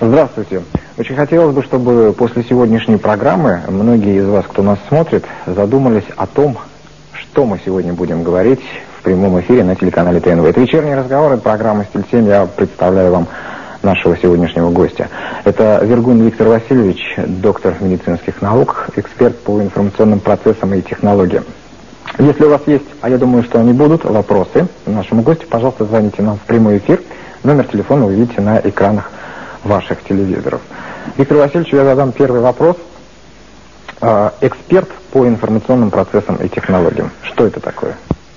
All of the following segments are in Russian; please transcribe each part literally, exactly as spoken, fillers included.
Здравствуйте. Очень хотелось бы, чтобы после сегодняшней программы многие из вас, кто нас смотрит, задумались о том, что мы сегодня будем говорить в прямом эфире на телеканале ТНВ. Это вечерние разговоры, программа «Стиль семь». Я представляю вам нашего сегодняшнего гостя. Это Вергун Виктор Васильевич, доктор медицинских наук, эксперт по информационным процессам и технологиям. Если у вас есть, а я думаю, что они будут, вопросы нашему гостю, пожалуйста, звоните нам в прямой эфир. Номер телефона вы видите на экранах ваших телевизоров. Виктору Васильевичу я задам первый вопрос. Э, эксперт по информационным процессам и технологиям. Что это такое?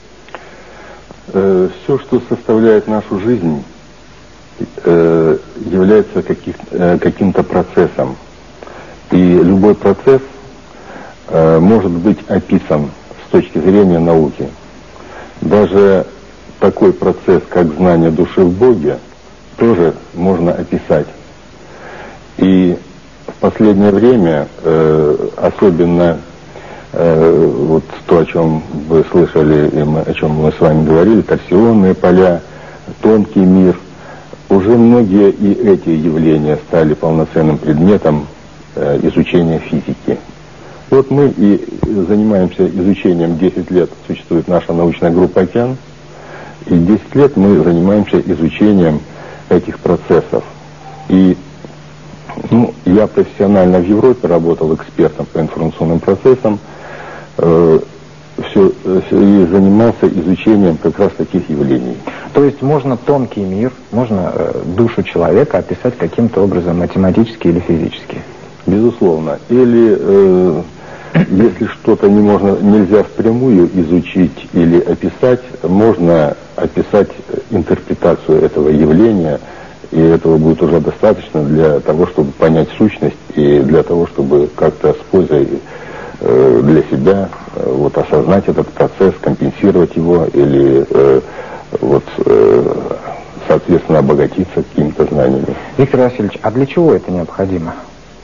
Э, все, что составляет нашу жизнь, э, является каких, э, каким-то процессом. И любой процесс э, может быть описан с точки зрения науки. Даже такой процесс, как знание души в Боге, тоже можно описать. И в последнее время, э, особенно э, вот то, о чем вы слышали, и мы, о чем мы с вами говорили, торсионные поля, тонкий мир, уже многие и эти явления стали полноценным предметом э, изучения физики. Вот мы и занимаемся изучением, десять лет существует наша научная группа «Океан», и десять лет мы занимаемся изучением этих процессов. И ну, я профессионально в Европе работал экспертом по информационным процессам, э, все, и занимался изучением как раз таких явлений. То есть можно тонкий мир, можно э, душу человека описать каким-то образом математически или физически? Безусловно. Или э, если что-то не можно, нельзя впрямую изучить или описать, можно описать интерпретацию этого явления, и этого будет уже достаточно для того, чтобы понять сущность, и для того, чтобы как-то с пользой э, для себя э, вот, осознать этот процесс, компенсировать его, или э, вот, э, соответственно обогатиться какими-то знаниями. Виктор Васильевич, а для чего это необходимо?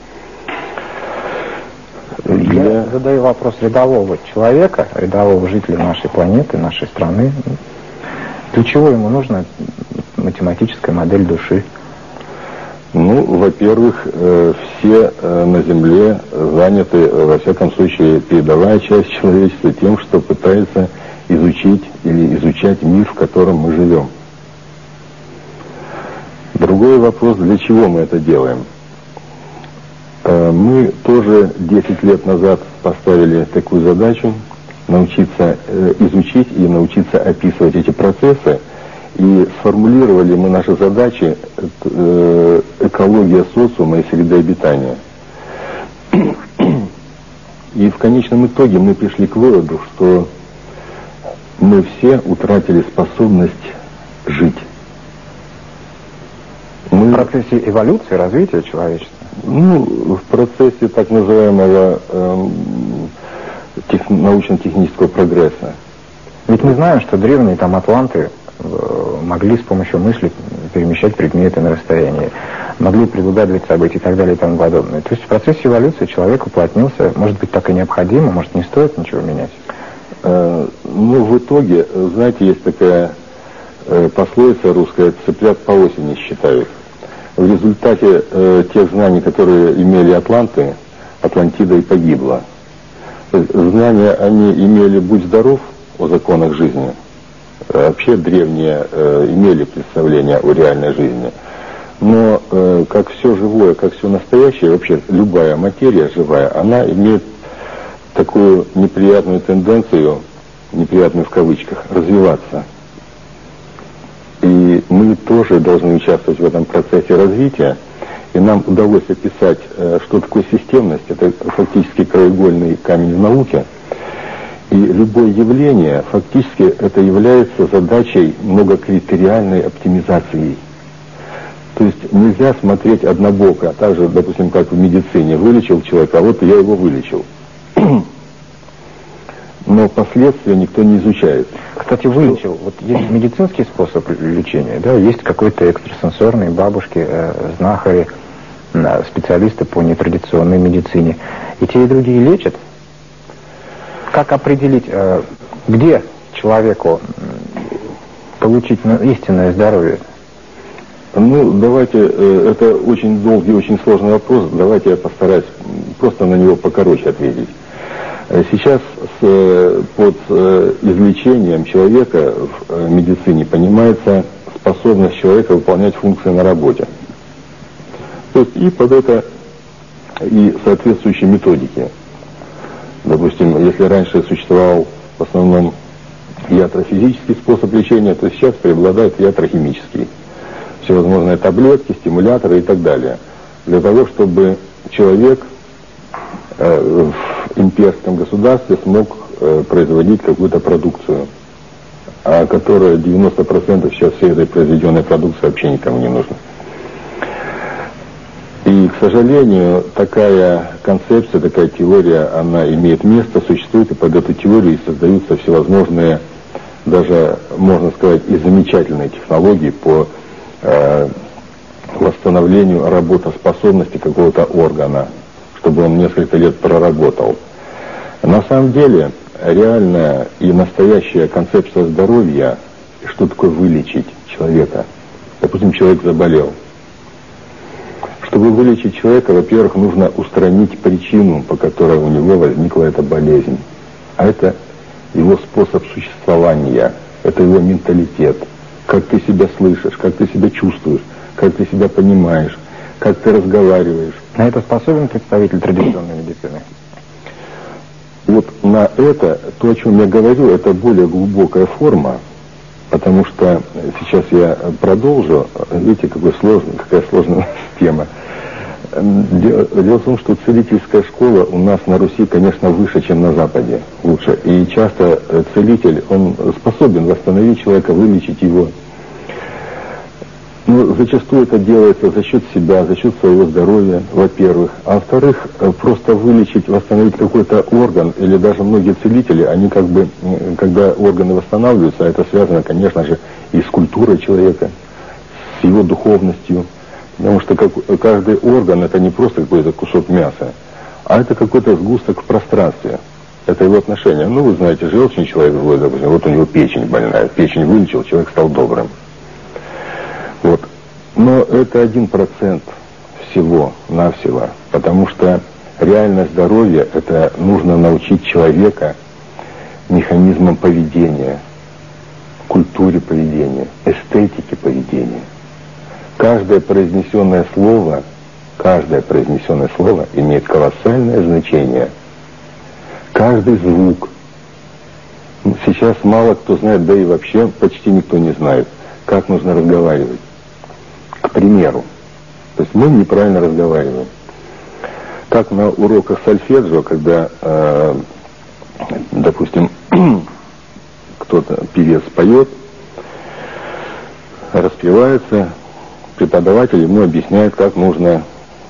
Для... Я задаю вопрос рядового человека, рядового жителя нашей планеты, нашей страны. Для чего ему нужна математическая модель души? Ну, во-первых, э, все э, на Земле заняты, э, во всяком случае, передовая часть человечества тем, что пытается изучить или изучать мир, в котором мы живем. Другой вопрос, для чего мы это делаем? Э, мы тоже десять лет назад поставили такую задачу научиться э, изучить и научиться описывать эти процессы. И сформулировали мы наши задачи э, экология социума и среды обитания. И в конечном итоге мы пришли к выводу, что мы все утратили способность жить. Мы... В процессе эволюции, развития человечества? Ну, в процессе так называемого э, тех, научно-технического прогресса. Ведь мы знаем, что древние там атланты могли с помощью мысли перемещать предметы на расстоянии, могли предугадывать события и так далее и тому подобное. То есть в процессе эволюции человек уплотнился, может быть, так и необходимо, может, не стоит ничего менять? Э, ну, в итоге, знаете, есть такая э, пословица русская: цыплят по осени считают. В результате э, тех знаний, которые имели атланты, Атлантида и погибла. Знания они имели, будь здоров, о законах жизни. Вообще древние э, имели представление о реальной жизни. Но э, как все живое, как все настоящее, вообще любая материя живая, она имеет такую неприятную тенденцию, неприятную в кавычках, развиваться. И мы тоже должны участвовать в этом процессе развития. И нам удалось описать, э, что такое системность. Это фактически краеугольный камень в науке. И любое явление, фактически, это является задачей многокритериальной оптимизации. То есть нельзя смотреть однобоко, так же, допустим, как в медицине. Вылечил человека, а вот я его вылечил. Но последствия никто не изучает. Кстати, вылечил. Вот есть медицинский способ лечения, да, есть какой-то экстрасенсорный, бабушки, э, знахари, э, специалисты по нетрадиционной медицине. И те, и другие лечат. Как определить, э, где человеку получить истинное здоровье? Ну, давайте, э, это очень долгий, очень сложный вопрос, давайте я постараюсь просто на него покороче ответить. Сейчас с, под излечением человека в медицине понимается способность человека выполнять функции на работе. То есть и под это и соответствующие методики. Допустим, если раньше существовал в основном ятрофизический способ лечения, то сейчас преобладает ятрохимический. Всевозможные таблетки, стимуляторы и так далее. Для того, чтобы человек э, в имперском государстве смог э, производить какую-то продукцию, а которая девяносто процентов сейчас всей этой произведенной продукции вообще никому не нужна. И, к сожалению, такая концепция, такая теория, она имеет место, существует, и под эту теорию создаются всевозможные, даже, можно сказать, и замечательные технологии по э, восстановлению работоспособности какого-то органа, чтобы он несколько лет проработал. На самом деле, реальная и настоящая концепция здоровья, что такое вылечить человека. Допустим, человек заболел. Чтобы вылечить человека, во-первых, нужно устранить причину, по которой у него возникла эта болезнь. А это его способ существования, это его менталитет. Как ты себя слышишь, как ты себя чувствуешь, как ты себя понимаешь, как ты разговариваешь. На это способен представитель традиционной медицины? Вот на это, то, о чем я говорю, это более глубокая форма, потому что сейчас я продолжу. Видите, какой сложный, какая сложная тема. Дело, дело в том, что целительская школа у нас на Руси, конечно, выше, чем на Западе, лучше. И часто целитель, он способен восстановить человека, вылечить его. Но зачастую это делается за счет себя, за счет своего здоровья, во-первых. А во-вторых, просто вылечить, восстановить какой-то орган, или даже многие целители, они как бы, когда органы восстанавливаются, это связано, конечно же, и с культурой человека, с его духовностью. Потому что как, каждый орган это не просто какой-то кусок мяса, а это какой-то сгусток в пространстве. Это его отношение. Ну, вы знаете, желчный человек злой, допустим, вот у него печень больная. Печень вылечил, человек стал добрым. Вот. Но это один процент всего-навсего. Потому что реальное здоровье, это нужно научить человека механизмам поведения, культуре поведения, эстетике поведения. Каждое произнесенное слово, каждое произнесенное слово имеет колоссальное значение. Каждый звук. Сейчас мало кто знает, да и вообще почти никто не знает, как нужно разговаривать. К примеру. То есть мы неправильно разговариваем. Как на уроках сольфеджио, когда, э, допустим, кто-то, певец поет, распевается, преподаватель ему объясняет, как нужно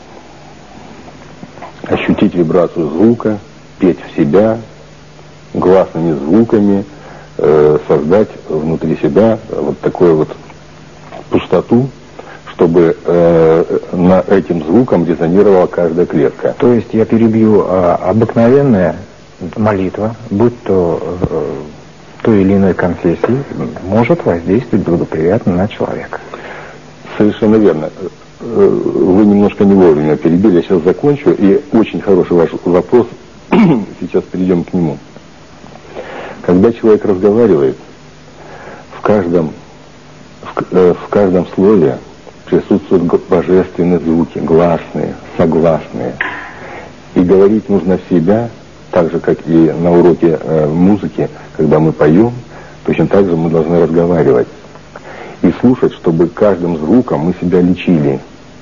ощутить вибрацию звука, петь в себя, гласными звуками, э, создать внутри себя вот такую вот пустоту, чтобы э, на этим звуком резонировала каждая клетка. То есть я перебью, а, обыкновенная молитва, будь то э, той или иной конфессии, может воздействовать благоприятно на человека. Совершенно верно. Вы немножко не вовремя перебили, я сейчас закончу, и очень хороший ваш вопрос, сейчас перейдем к нему. Когда человек разговаривает, в каждом, в, в каждом слове присутствуют божественные звуки, гласные, согласные. И говорить нужно в себя, так же, как и на уроке э, музыки, когда мы поем, точно так же мы должны разговаривать. И слушать, чтобы каждым звуком мы себя лечили.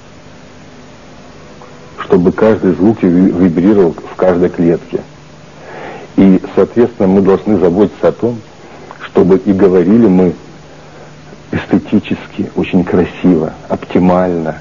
Чтобы каждый звук вибрировал в каждой клетке. И, соответственно, мы должны заботиться о том, чтобы и говорили мы эстетически, очень красиво, оптимально.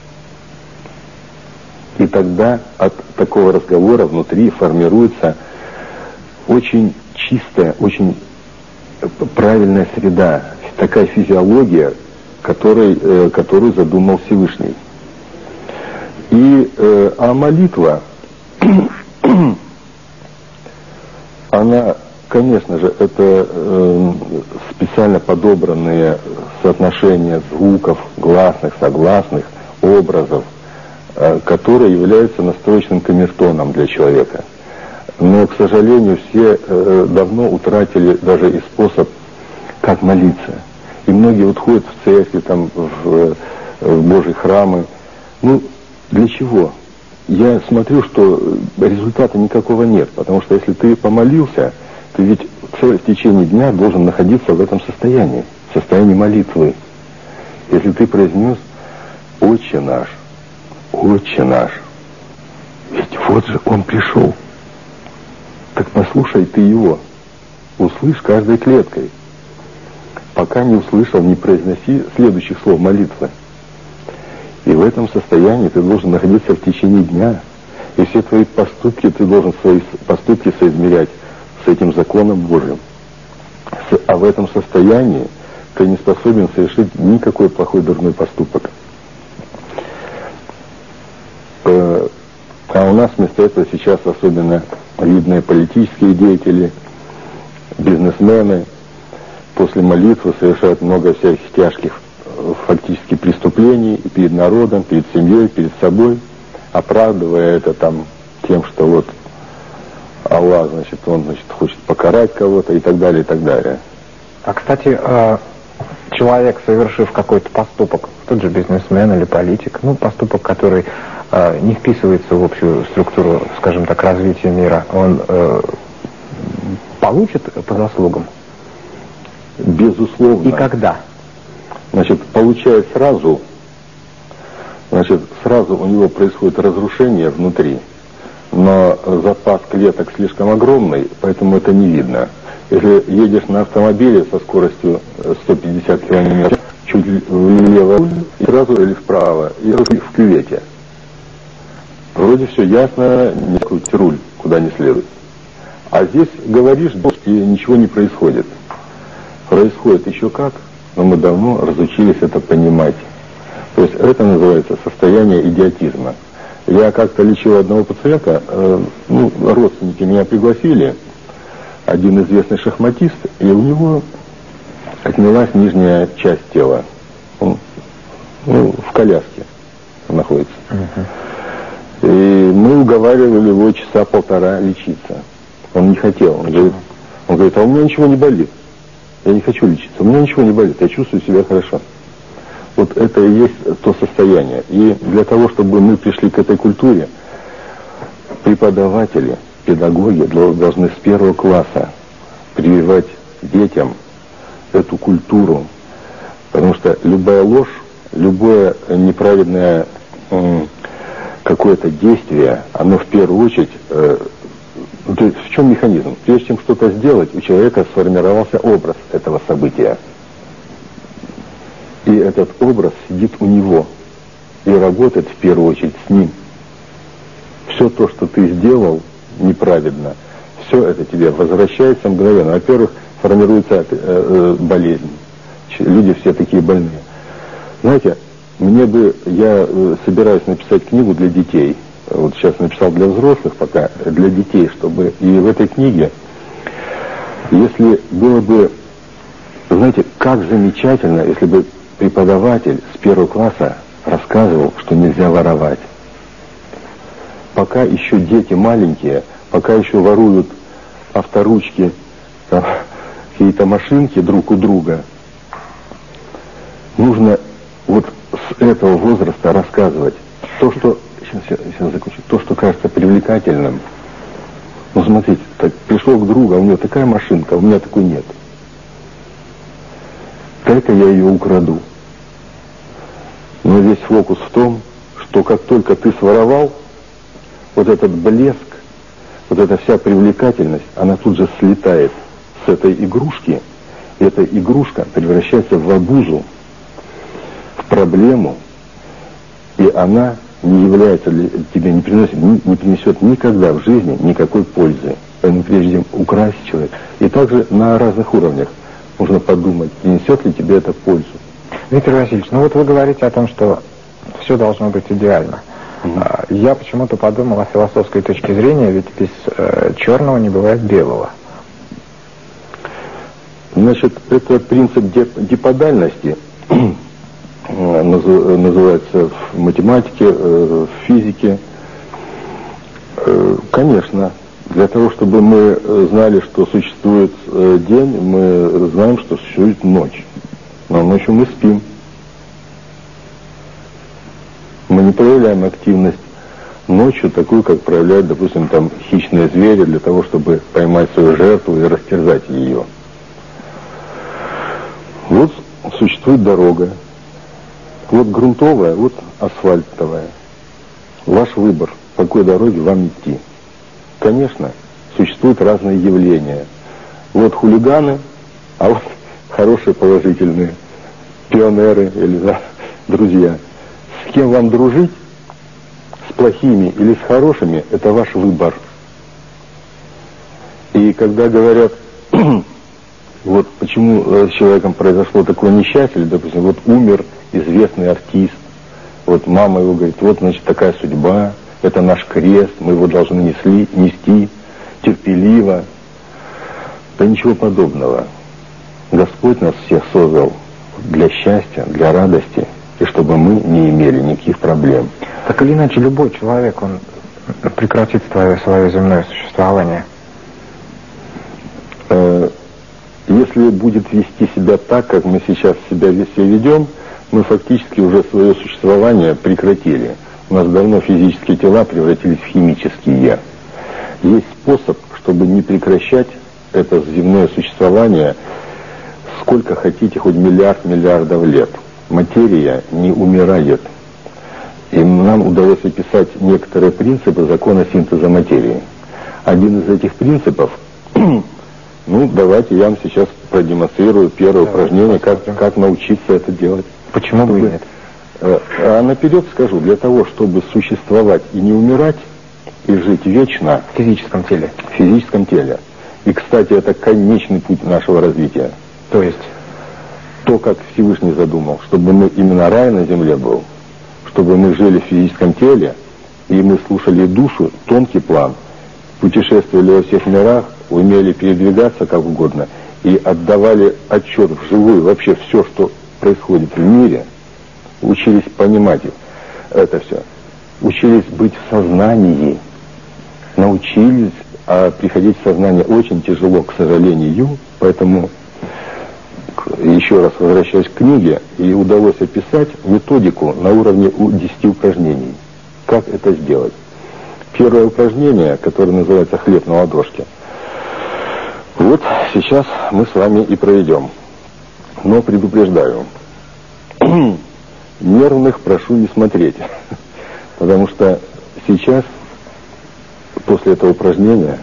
И тогда от такого разговора внутри формируется очень чистая, очень правильная среда, такая физиология, которой, э, которую задумал Всевышний. И, э, а молитва, она конечно же, это э, специально подобранные соотношения звуков, гласных, согласных, образов, э, которые являются настроечным камертоном для человека. Но, к сожалению, все э, давно утратили даже и способ, как молиться. И многие вот ходят в церкви, там, в, в Божьи храмы. Ну, для чего? Я смотрю, что результата никакого нет, потому что если ты помолился, ты ведь в течение дня должен находиться в этом состоянии, в состоянии молитвы. Если ты произнес «Отче наш», «Отче наш», ведь вот же Он пришел. Так послушай ты Его, услышь каждой клеткой. Пока не услышал, не произноси следующих слов молитвы. И в этом состоянии ты должен находиться в течение дня. И все твои поступки, ты должен свои поступки соизмерять с этим законом Божьим. А в этом состоянии ты не способен совершить никакой плохой, дурной поступок. А у нас вместо этого сейчас особенно видные политические деятели, бизнесмены после молитвы совершают много всяких тяжких фактически преступлений и перед народом, перед семьей, перед собой, оправдывая это там тем, что вот Аллах, значит, он, значит, хочет покарать кого-то и так далее, и так далее. А, кстати, человек, совершив какой-то поступок, тот же бизнесмен или политик, ну, поступок, который не вписывается в общую структуру, скажем так, развития мира, он получит по заслугам? Безусловно. И когда? Значит, получает сразу, значит, сразу у него происходит разрушение внутри, но запас клеток слишком огромный, поэтому это не видно. Если едешь на автомобиле со скоростью сто пятьдесят километров, чуть влево, и сразу или вправо, и в кювете. Вроде все ясно, не крутить руль, куда не следует. А здесь говоришь, и ничего не происходит. Происходит еще как, но мы давно разучились это понимать. То есть это называется состояние идиотизма. Я как-то лечил одного пациента, э, ну, родственники меня пригласили, один известный шахматист, и у него отнялась нижняя часть тела. Он, ну, в коляске находится. Uh-huh. И мы уговаривали его часа полтора лечиться. Он не хотел. Он говорит, он говорит, а у меня ничего не болит. Я не хочу лечиться. У меня ничего не болит. Я чувствую себя хорошо. Вот это и есть то состояние. И для того, чтобы мы пришли к этой культуре, преподаватели, педагоги должны с первого класса прививать детям эту культуру. Потому что любая ложь, любое неправедное какое-то действие, оно в первую очередь... Э, то есть в чем механизм? Прежде чем что-то сделать, у человека сформировался образ этого события. И этот образ сидит у него и работает в первую очередь с ним. Все то, что ты сделал неправедно, все это тебе возвращается мгновенно. Во-первых, формируется э, э, болезнь. Люди все такие больные. Знаете, мне бы, я э, собираюсь написать книгу для детей. Вот сейчас написал для взрослых пока, для детей, чтобы и в этой книге, если было бы, знаете, как замечательно, если бы преподаватель с первого класса рассказывал, что нельзя воровать. Пока еще дети маленькие, пока еще воруют авторучки, там, какие-то машинки друг у друга, нужно вот с этого возраста рассказывать то, что Сейчас, сейчас закончу. То, что кажется привлекательным. Ну, смотрите, так, пришел к другу, а у него такая машинка, а у меня такой нет. Дай-ка я ее украду. Но весь фокус в том, что как только ты своровал, вот этот блеск, вот эта вся привлекательность, она тут же слетает с этой игрушки, и эта игрушка превращается в обузу, в проблему, и она не является для тебя, не приносит, не, не принесет никогда в жизни никакой пользы. Поэтому прежде чем украсть человека. И также на разных уровнях нужно подумать, принесет ли тебе это пользу. Виктор Васильевич, ну вот вы говорите о том, что все должно быть идеально. Mm-hmm. Я почему-то подумал о философской точке зрения, ведь без э, черного не бывает белого. Значит, это принцип диподальности, называется в математике, в физике. Конечно, для того, чтобы мы знали, что существует день, мы знаем, что существует ночь. Но ночью мы спим. Мы не проявляем активность ночью, такую, как проявляют, допустим, там хищные звери, для того, чтобы поймать свою жертву и растерзать ее. Вот существует дорога. Вот грунтовая, вот асфальтовая. Ваш выбор, по какой дороге вам идти. Конечно, существуют разные явления. Вот хулиганы, а вот хорошие, положительные пионеры или да, друзья. С кем вам дружить, с плохими или с хорошими, это ваш выбор. И когда говорят, вот почему с человеком произошло такое несчастье, или, допустим, вот умер известный артист, вот мама его говорит, вот, значит, такая судьба, это наш крест, мы его должны несли, нести терпеливо. Да ничего подобного. Господь нас всех создал для счастья, для радости, и чтобы мы не имели никаких проблем. Так или иначе, любой человек, он прекратит свое, свое земное существование. Э, если будет вести себя так, как мы сейчас себя все ведем, мы фактически уже свое существование прекратили. У нас давно физические тела превратились в химические. Есть способ, чтобы не прекращать это земное существование сколько хотите, хоть миллиард миллиардов лет. Материя не умирает. И нам удалось описать некоторые принципы закона синтеза материи. Один из этих принципов, ну, давайте я вам сейчас продемонстрирую первое да, упражнение, как, как научиться это делать. Почему бы и нет? А наперед скажу, для того, чтобы существовать и не умирать, и жить вечно в физическом теле. В физическом теле. И, кстати, это конечный путь нашего развития. То есть? То, как Всевышний задумал, чтобы мы именно рай на земле был, чтобы мы жили в физическом теле, и мы слушали душу, тонкий план, путешествовали во всех мирах, умели передвигаться как угодно, и отдавали отчет вживую вообще все, что происходит в мире, учились понимать это все, учились быть в сознании, научились, а приходить в сознание очень тяжело, к сожалению, поэтому еще раз возвращаюсь к книге, и удалось описать методику на уровне десяти упражнений. Как это сделать? Первое упражнение, которое называется «Хлеб на ладошке», вот сейчас мы с вами и проведем. Но предупреждаю, нервных прошу не смотреть, потому что сейчас, после этого упражнения,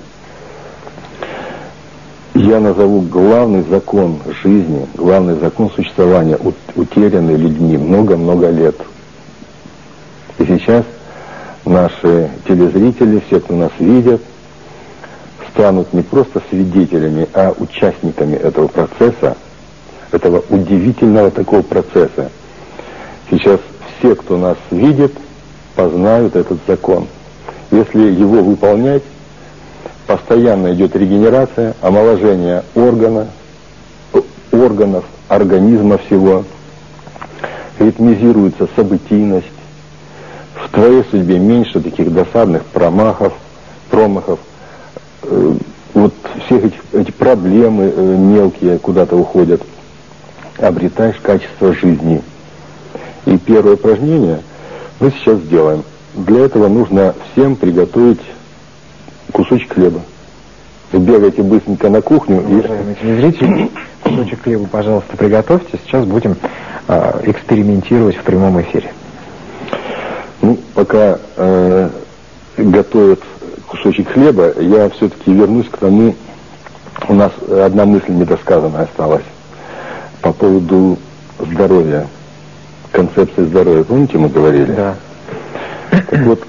я назову главный закон жизни, главный закон существования, утерянный людьми много-много лет. И сейчас наши телезрители, все, кто нас видят, станут не просто свидетелями, а участниками этого процесса, этого удивительного такого процесса. Сейчас все, кто нас видит, познают этот закон. Если его выполнять, постоянно идет регенерация, омоложение органа, органов, организма всего, ритмизируется событийность. В твоей судьбе меньше таких досадных промахов, промахов, э, вот всех этих эти проблемы э, мелкие куда-то уходят. Обретаешь качество жизни. И первое упражнение мы сейчас сделаем. Для этого нужно всем приготовить кусочек хлеба. Вы бегаете быстренько на кухню. Уважаемые и... телезрители, кусочек хлеба, пожалуйста, приготовьте. Сейчас будем э, экспериментировать в прямом эфире. Ну, пока э, готовят кусочек хлеба, я все-таки вернусь к тому, у нас одна мысль недосказанная осталась по поводу здоровья, концепции здоровья. Помните, мы говорили? Да. Так вот,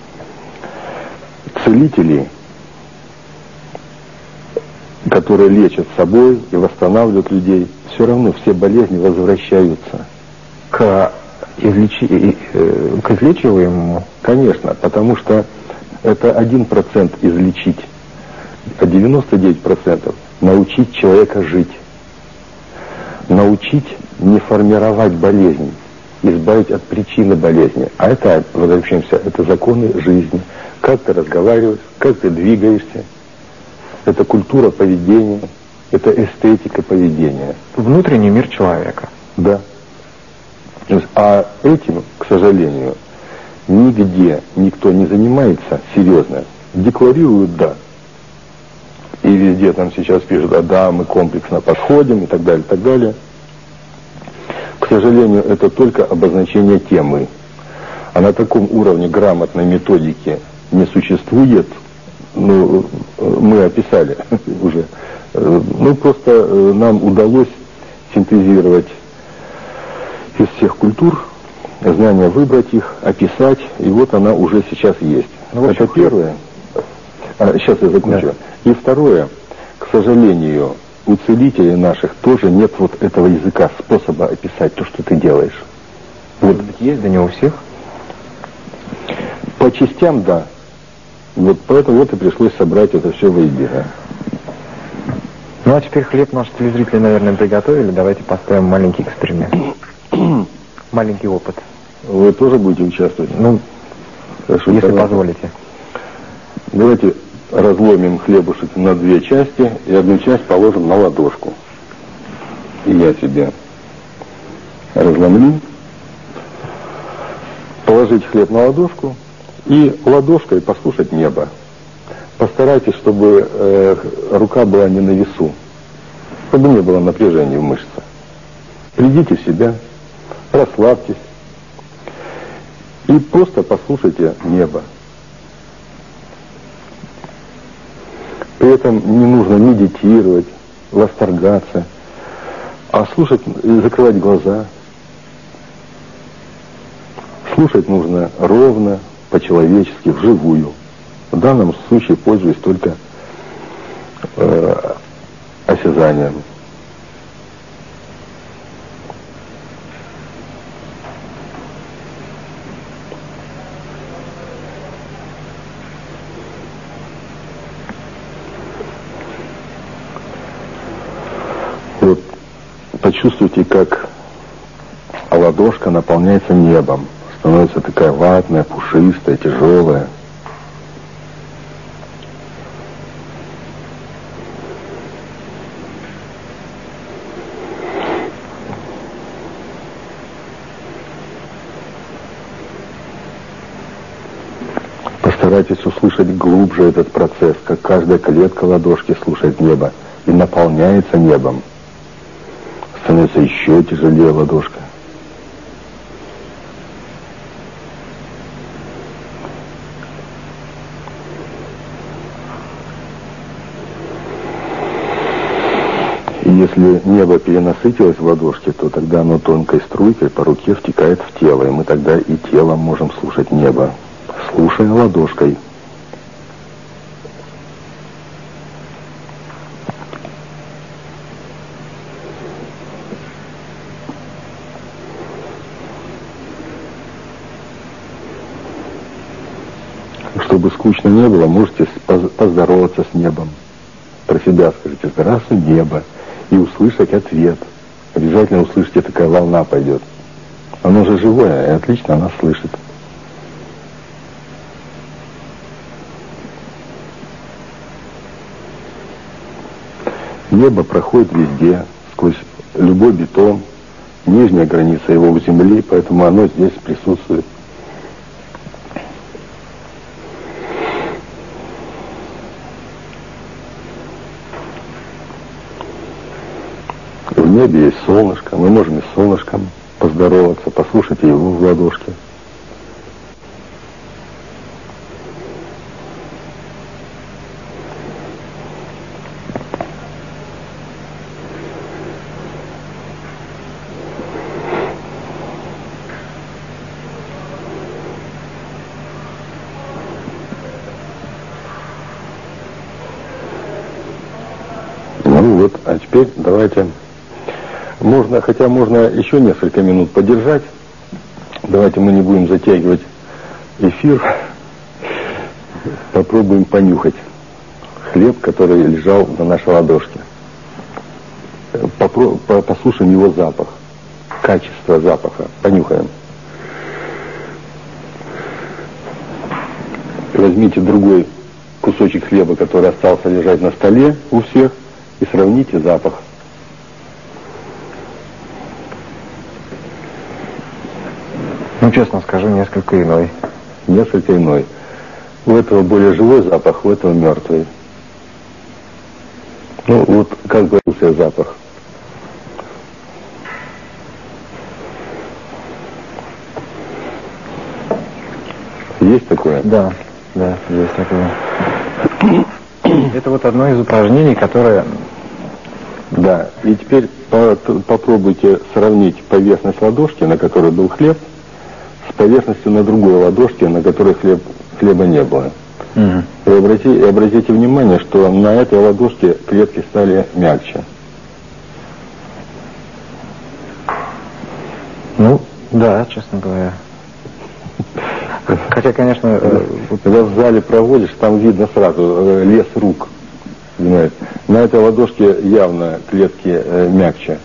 целители, которые лечат собой и восстанавливают людей, все равно все болезни возвращаются к, излечи... к излечиваемому. Конечно, потому что это один процент излечить, а девяносто девять процентов научить человека жить. научить не формировать болезнь, избавить от причины болезни. А это, возвращаемся, это законы жизни. Как ты разговариваешь, как ты двигаешься. Это культура поведения, это эстетика поведения. Внутренний мир человека. Да. А этим, к сожалению, нигде никто не занимается серьезно. Декларируют «да». И везде там сейчас пишут «а да, мы комплексно подходим» и так далее, и так далее. К сожалению, это только обозначение темы. А на таком уровне грамотной методики не существует. Ну, мы описали уже. Ну, просто нам удалось синтезировать из всех культур знания, выбрать их, описать, и вот она уже сейчас есть. Ну, это первое. А, сейчас я закончу. Да. И второе, к сожалению, у целителей наших тоже нет вот этого языка, способа описать то, что ты делаешь. Вот есть, да не у всех? По частям, да. Вот поэтому вот и пришлось собрать это все воедино. Ну а теперь хлеб наши телезрители, наверное, приготовили. Давайте поставим маленький эксперимент. Маленький опыт. Вы тоже будете участвовать? Ну, хорошо, если давайте. позволите. Давайте разломим хлебушек на две части и одну часть положим на ладошку. И я себе разломлю. Положить хлеб на ладошку и ладошкой послушать небо. Постарайтесь, чтобы э, рука была не на весу, чтобы не было напряжения в мышцах. Придите в себя, расслабьтесь и просто послушайте небо. При этом не нужно медитировать, восторгаться, а слушать, закрывать глаза. Слушать нужно ровно, по-человечески, вживую. В данном случае пользуюсь только э, осязанием. Вот почувствуйте, как ладошка наполняется небом, становится такая ватная, пушистая, тяжелая. Постарайтесь услышать глубже этот процесс, как каждая клетка ладошки слушает небо и наполняется небом. Становится еще тяжелее ладошка. И если небо перенасытилось в ладошке, то тогда оно тонкой струйкой по руке втекает в тело, и мы тогда и телом можем слушать небо, слушая ладошкой. Чтобы скучно не было, можете поздороваться с небом. Про себя скажите «Здравствуй, небо», и услышать ответ. Обязательно услышите, такая волна пойдет. Оно же живое, и отлично нас слышит. Небо проходит везде, сквозь любой бетон. Нижняя граница его у земли, поэтому оно здесь присутствует. В небе есть солнышко, мы можем и с солнышком поздороваться, послушайте его в ладошке. Ну вот, а теперь давайте... Можно, хотя можно еще несколько минут подержать. Давайте мы не будем затягивать эфир. Попробуем понюхать хлеб, который лежал на нашей ладошке. попро- по- послушаем его запах, качество запаха, понюхаем. Возьмите другой кусочек хлеба, который остался лежать на столе у всех, и сравните запах. Ну, честно скажу, несколько иной. Несколько иной. У этого более живой запах, у этого мертвый. Ну, вот как говорился запах. Есть такое? Да, да, есть такое. Это вот одно из упражнений, которое... Да, и теперь по- попробуйте сравнить поверхность ладошки, на которой был хлеб, с поверхностью на другой ладошке, на которой хлеб, хлеба не было. Угу. И, обрати, и обратите внимание, что на этой ладошке клетки стали мягче. Ну, да, честно говоря. Хотя, конечно... Когда в зале проводишь, там видно сразу лес рук. Понимаете? На этой ладошке явно клетки э, мягче.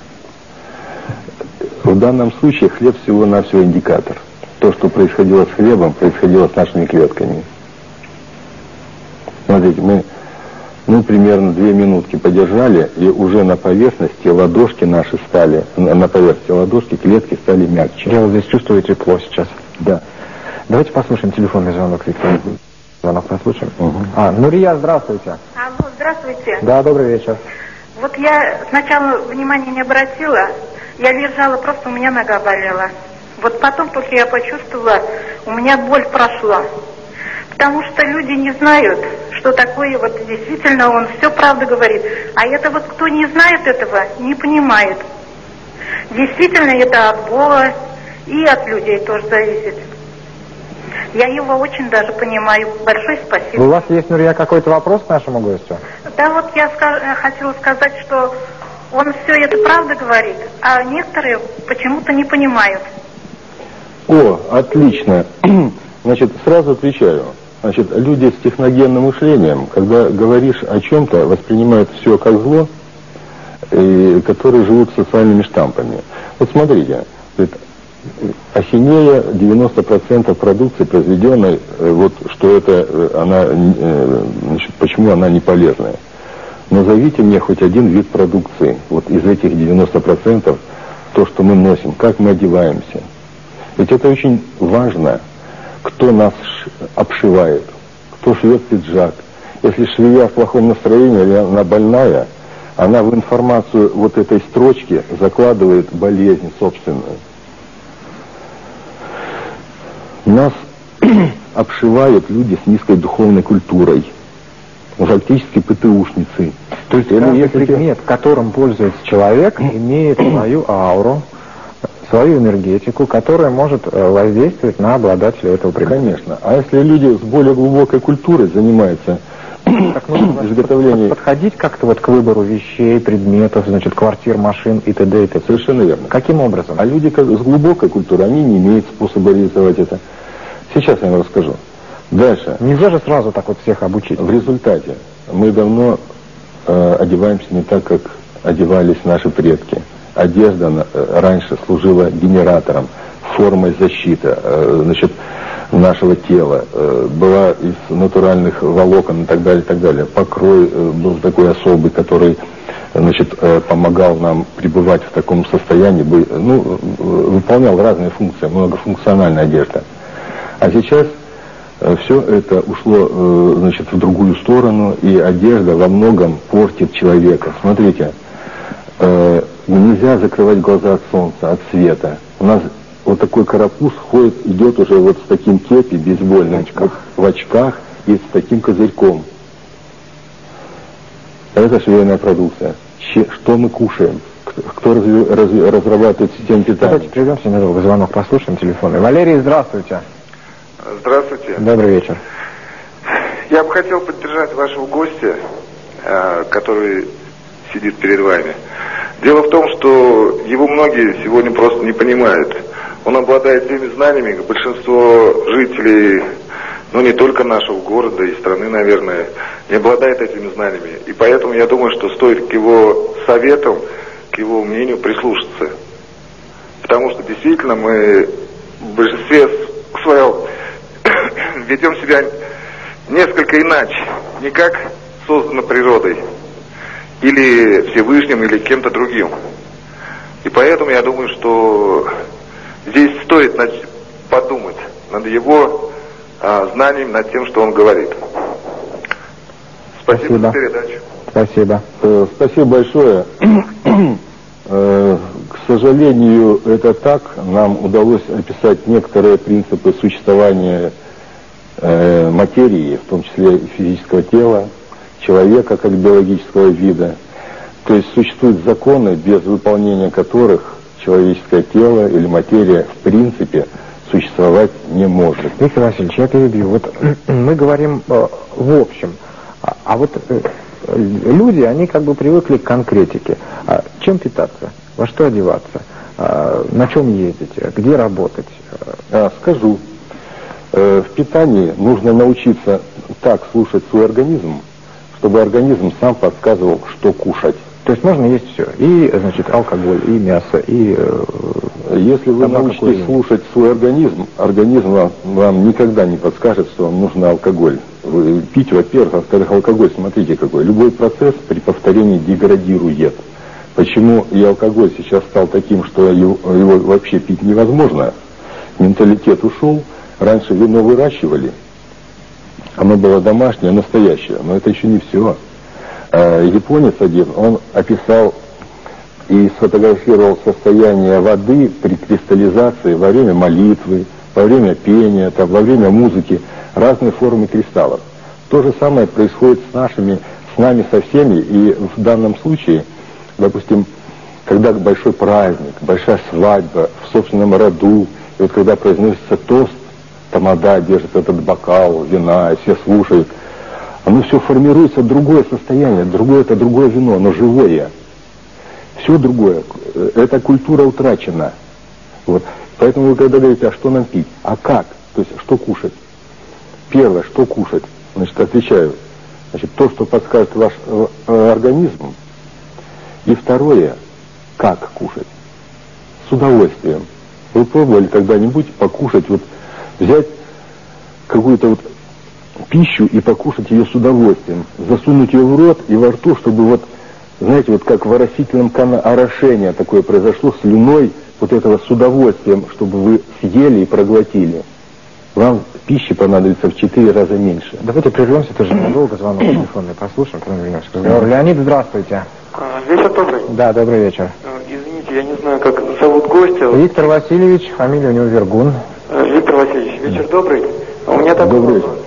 В данном случае хлеб всего-навсего индикатор. То, что происходило с хлебом, происходило с нашими клетками. Смотрите, мы ну, примерно две минутки подержали, и уже на поверхности ладошки наши стали, на поверхности ладошки клетки стали мягче. Я вот здесь чувствую тепло сейчас. Да. Давайте послушаем телефонный звонок, Виктор. Звонок послушаем. Угу. А, Нурия, здравствуйте. Алло, здравствуйте. Да, добрый вечер. Вот я сначала внимания не обратила, я лежала, просто у меня нога болела. Вот потом только я почувствовала, у меня боль прошла. Потому что люди не знают, что такое, вот действительно он все правду говорит. А это вот кто не знает этого, не понимает. Действительно это от Бога и от людей тоже зависит. Я его очень даже понимаю. Большое спасибо. У вас есть, Нурия, какой-то вопрос к нашему гостю? Да вот я ска- хотела сказать, что он все это правда говорит, а некоторые почему-то не понимают. О, отлично. Значит, сразу отвечаю. Значит, люди с техногенным мышлением, когда говоришь о чем-то, воспринимают все как зло, и, которые живут социальными штампами. Вот смотрите, ахинея, девяносто процентов продукции произведенной, вот что это, она, значит, почему она не полезная. Назовите мне хоть один вид продукции, вот из этих девяноста процентов, то, что мы носим, как мы одеваемся. Ведь это очень важно, кто нас обшивает, кто шьет пиджак. Если швея в плохом настроении, или она больная, она в информацию вот этой строчки закладывает болезнь собственную. Нас обшивают люди с низкой духовной культурой, фактически ПТУшницы. То есть каждый предмет, которым пользуется человек, имеет свою ауру, свою энергетику, которая может воздействовать на обладателя этого предмета. Конечно. А если люди с более глубокой культурой занимаются изготовлением... Подходить как-то вот к выбору вещей, предметов, значит, квартир, машин и т.д. и т.п. Совершенно верно. Каким образом? А люди с глубокой культурой, они не имеют способа реализовать это. Сейчас я вам расскажу. Дальше. Нельзя же сразу так вот всех обучить. В результате мы давно э, одеваемся не так, как одевались наши предки. Одежда э, раньше служила генератором, формой защиты э, значит, нашего тела. Э, была из натуральных волокон и так далее, и так далее. Покрой э, был такой особый, который значит, э, помогал нам пребывать в таком состоянии, бы, ну, э, выполнял разные функции, многофункциональная одежда. А сейчас э, все это ушло э, значит, в другую сторону, и одежда во многом портит человека. Смотрите, э, нельзя закрывать глаза от солнца, от света. У нас вот такой карапуз ходит, идет уже вот с таким кепи бейсбольным, в очках, в очках и с таким козырьком. Это швейная продукция. Че, что мы кушаем? Кто, кто разви, разви, разрабатывает систему питания? Давайте прервемся ненадолго, звонок послушаем телефонный. Валерий, здравствуйте. Здравствуйте. Добрый вечер. Я бы хотел поддержать вашего гостя, который сидит перед вами. Дело в том, что его многие сегодня просто не понимают. Он обладает теми знаниями, большинство жителей, ну не только нашего города и страны, наверное, не обладает этими знаниями. И поэтому я думаю, что стоит к его советам, к к его мнению прислушаться. Потому что действительно мы в большинстве своем ведем себя несколько иначе, не как создано природой, или Всевышним, или кем-то другим. И поэтому я думаю, что здесь стоит подумать над его а, знанием, над тем, что он говорит. Спасибо, Спасибо. за передачу. Спасибо. Э, спасибо большое. э, к сожалению, это так. Нам удалось описать некоторые принципы существования э, материи, в том числе физического тела, человека как биологического вида. То есть существуют законы, без выполнения которых человеческое тело или материя в принципе существовать не может. Виктор Васильевич, я перебью. Вот мы говорим э, в общем, а, а вот э, люди, они как бы привыкли к конкретике. А чем питаться? Во что одеваться? А, на чем ездить? Где работать? А, скажу. Э, в питании нужно научиться так слушать свой организм, чтобы организм сам подсказывал, что кушать. То есть можно есть все. И, значит, алкоголь, и мясо, и... Э, Если вы научитесь слушать свой организм, организм вам, вам никогда не подскажет, что вам нужен алкоголь. Вы, пить, во-первых, во-вторых, алкоголь, смотрите какой. Любой процесс при повторении деградирует. Почему и алкоголь сейчас стал таким, что его, его вообще пить невозможно? Менталитет ушел. Раньше вино выращивали. Оно было домашнее, настоящее. Но это еще не все. Японец один, он описал и сфотографировал состояние воды при кристаллизации во время молитвы, во время пения, там, во время музыки, разные формы кристаллов. То же самое происходит с нашими, с нами со всеми, и в данном случае, допустим, когда большой праздник, большая свадьба в собственном роду, и вот когда произносится тост, тамада держит этот бокал вина, и все слушают, оно все формируется другое состояние, другое это другое вино, оно живое. Все другое. Эта культура утрачена. Вот. Поэтому вы когда говорите, а что нам пить? А как? То есть, что кушать? Первое, что кушать? Значит, отвечаю. Значит, то, что подскажет ваш э, организм. И второе, как кушать? С удовольствием. Вы пробовали когда-нибудь покушать, вот взять какую-то вот пищу и покушать ее с удовольствием, засунуть ее в рот и во рту, чтобы вот, знаете, вот как в оросительном канале орошение такое произошло, слюной вот этого с удовольствием, чтобы вы съели и проглотили. Вам пищи понадобится в четыре раза меньше. Давайте прервемся тоже недолго, звонок телефонный послушаем, потом вернемся к разговору. Леонид, здравствуйте. Вечер добрый. Да, добрый вечер. Извините, я не знаю, как зовут гостя. Виктор Васильевич, фамилия у него Вергун. Виктор Васильевич, вечер добрый. У меня такой добрый вопрос.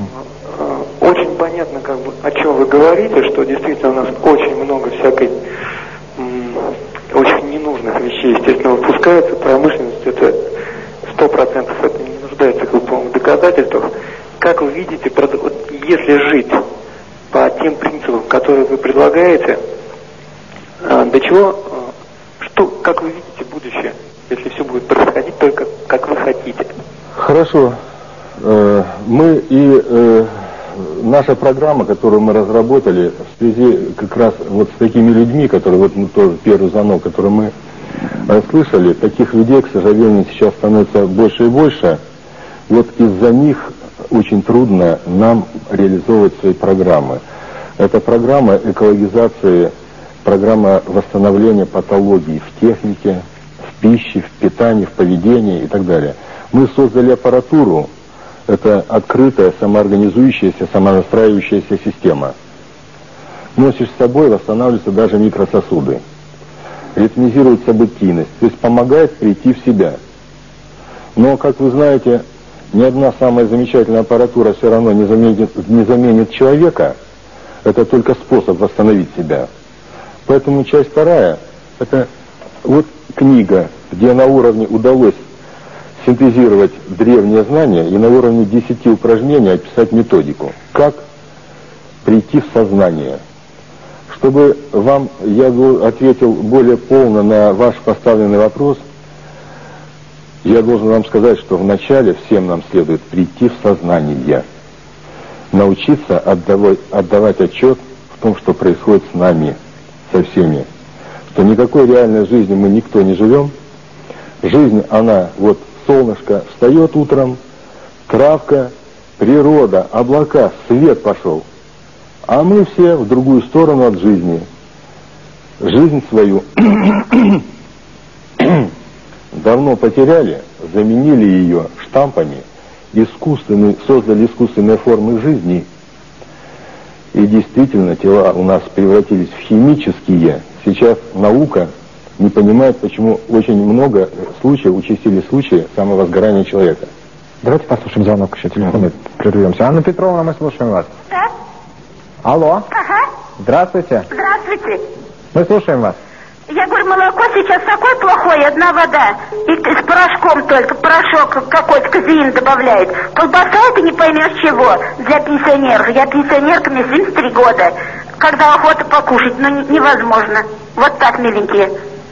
Очень понятно, как бы, о чем вы говорите, что действительно у нас очень много всякой м, очень ненужных вещей, естественно, выпускается. Промышленность, это сто процентов это не нуждается, как бы, по-моему, в доказательствах. Как вы видите, вот, если жить по тем принципам, которые вы предлагаете, а, до чего, а, что, как вы видите будущее, если все будет происходить только как вы хотите? Хорошо. Мы и наша программа, которую мы разработали в связи как раз вот с такими людьми, которые вот ну, тоже первый звонок, который мы слышали, таких людей, к сожалению, сейчас становится больше и больше. Вот из-за них очень трудно нам реализовывать свои программы. Это программа экологизации, программа восстановления патологий в технике, в пище, в питании, в поведении и так далее. Мы создали аппаратуру. Это открытая, самоорганизующаяся, самонастраивающаяся система. Носишь с собой, восстанавливаются даже микрососуды. Ритмизирует событийность, то есть помогает прийти в себя. Но, как вы знаете, ни одна самая замечательная аппаратура все равно не заменит, не заменит человека. Это только способ восстановить себя. Поэтому часть вторая, это вот книга, где на уровне удалось синтезировать древние знания и на уровне десяти упражнений описать методику. Как прийти в сознание. Чтобы вам, я ответил более полно на ваш поставленный вопрос, я должен вам сказать, что вначале всем нам следует прийти в сознание. Научиться отдавать, отдавать отчет в том, что происходит с нами, со всеми. что никакой реальной жизни мы никто не живем. Жизнь, она, вот солнышко встает утром, травка, природа, облака, свет пошел. А мы все в другую сторону от жизни. Жизнь свою давно потеряли, заменили ее штампами, искусственные, создали искусственные формы жизни. И действительно, тела у нас превратились в химические. Сейчас наука не понимает, почему очень много случаев, участились случаи самовозгорания человека. Давайте послушаем звонок еще, телефон, прервемся. Анна Петровна, мы слушаем вас. Да? Алло. Ага. Здравствуйте. Здравствуйте. Мы слушаем вас. Я говорю, молоко сейчас такое плохое, одна вода. И с порошком только, порошок какой-то, казеин добавляет. Колбаса это не поймешь чего для пенсионеров. Я пенсионерка, мне семьдесят три года. Когда охота покушать, ну невозможно. Вот так, миленькие.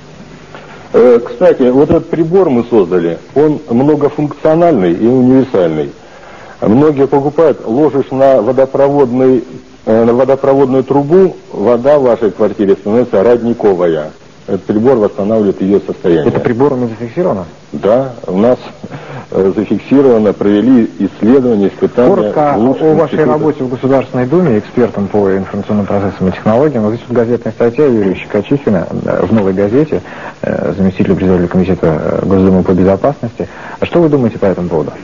Э, кстати, вот этот прибор мы создали, он многофункциональный и универсальный. Многие покупают, ложишь на водопроводный, э, на водопроводную трубу, вода в вашей квартире становится родниковая. Этот прибор восстанавливает ее состояние. Это приборами зафиксировано? Да, у нас э, зафиксировано, провели исследования, испытания. Коротко о вашей работе в Государственной Думе, экспертом по информационным процессам и технологиям. Вот здесь вот газетная статья Юрия Щекочихина в «Новой газете», э, заместителя председателя комитета Госдумы по безопасности. А что вы думаете по этому поводу?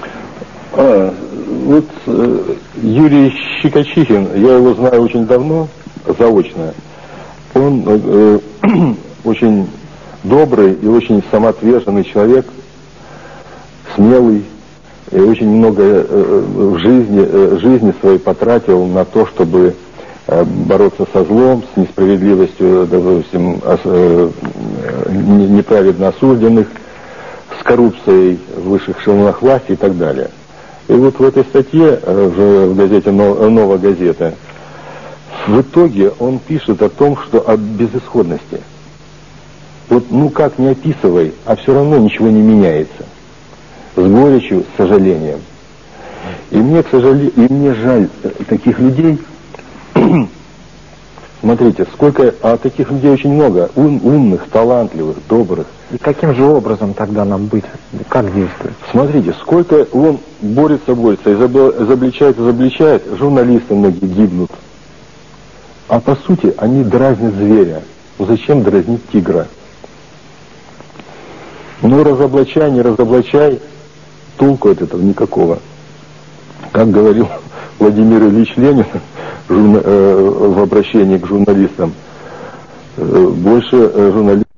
А, вот э, Юрий Щекочихин, я его знаю очень давно, заочно. Он э, очень добрый и очень самоотверженный человек, смелый, и очень много э, в жизни, э, жизни своей потратил на то, чтобы э, бороться со злом, с несправедливостью, допустим, ос, э, неправедно осужденных, с коррупцией в высших эшелонах власти и так далее. И вот в этой статье э, в, в газете «Новая газета» в итоге он пишет о том, что о безысходности. Вот ну как не описывай, а все равно ничего не меняется. С горечью, с сожалением. И мне, к сожалению, и мне жаль таких людей. Смотрите, сколько, а таких людей очень много, ум, умных, талантливых, добрых. И каким же образом тогда нам быть? Как действовать? Смотрите, сколько он борется, борется, изобличает, изобличает, журналисты многие гибнут. А по сути они дразнят зверя. Ну зачем дразнить тигра? Ну разоблачай, не разоблачай, толку от этого никакого. Как говорил Владимир Ильич Ленин журна, э, в обращении к журналистам, э, больше э, журналистов